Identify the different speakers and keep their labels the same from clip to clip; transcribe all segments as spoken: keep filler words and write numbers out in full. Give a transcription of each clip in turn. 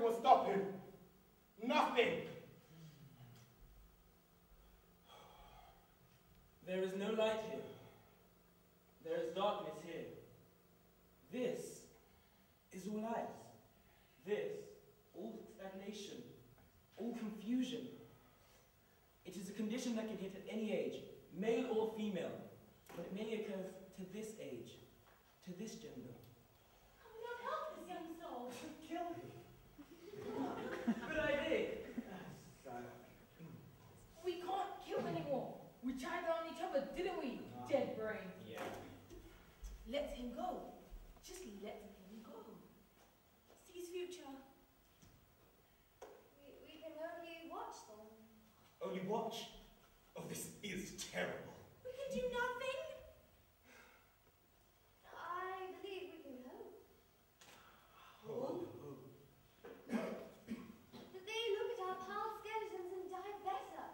Speaker 1: will stop him. Nothing.
Speaker 2: There is no light here. There is darkness here. This is all lies. This, all stagnation, all confusion. It is a condition that can hit at any age, male or female, but it mainly occurs to this age, to this gender.
Speaker 3: Come on, help this young soul.
Speaker 2: Kill me. But I did.
Speaker 3: We can't kill anymore. We tried on each other, didn't we?
Speaker 2: Uh,
Speaker 3: Dead brain.
Speaker 2: Yeah.
Speaker 3: Let him go. Just let him go. See his future.
Speaker 4: We, we can only watch them.
Speaker 1: Only watch? Oh, this is terrible.
Speaker 3: We can do nothing.
Speaker 4: I believe we can hope.
Speaker 1: Oh.
Speaker 4: That they look at our past skeletons and die better.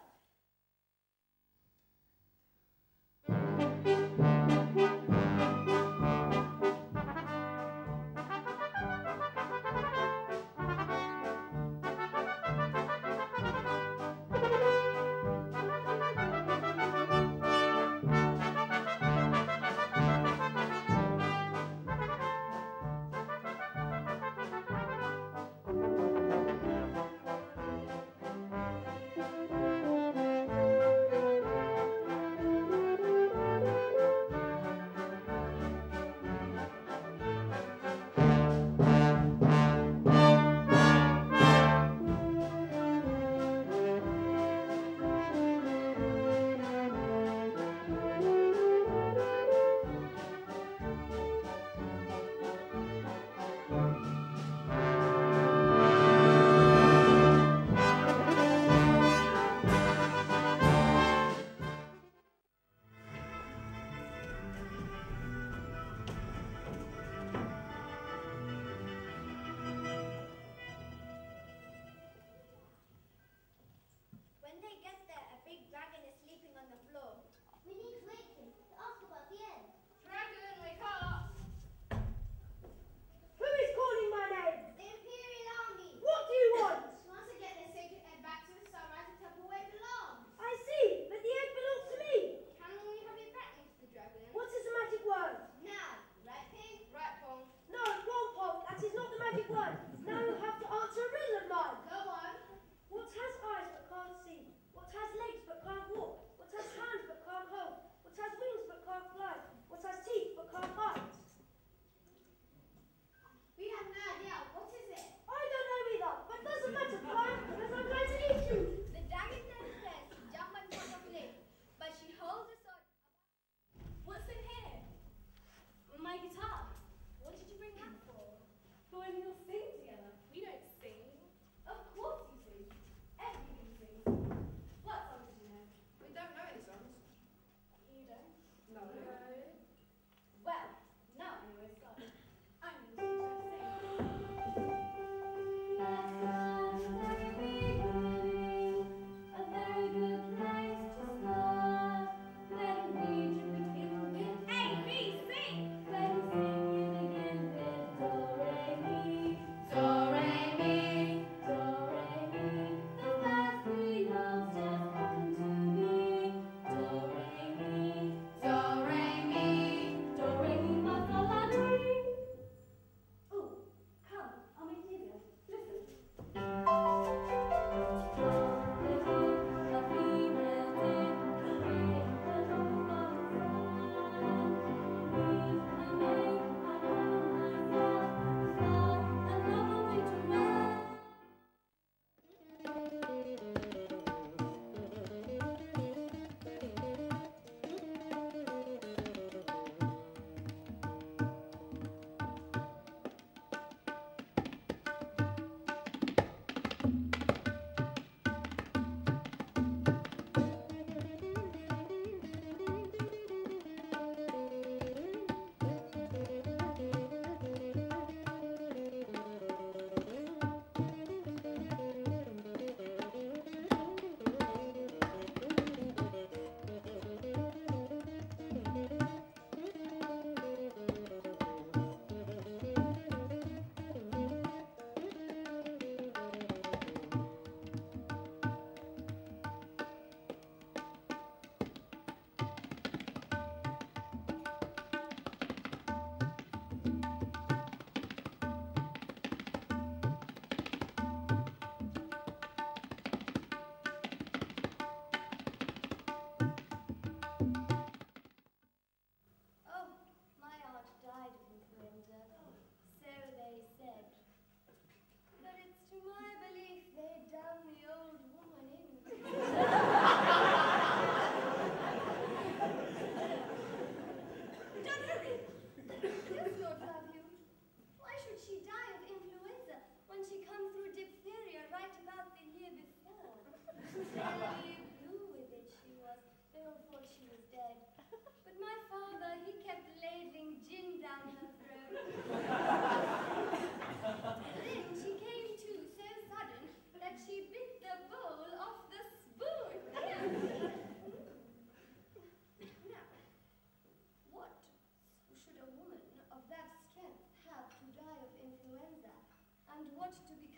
Speaker 4: and what to be